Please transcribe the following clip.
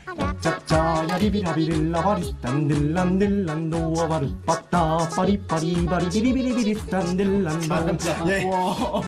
짜짜야 리비라비릴라바리 딴들란들란 노아바르 빠따 빠리빠리바리 비리비리비리 딴들란도 예. 와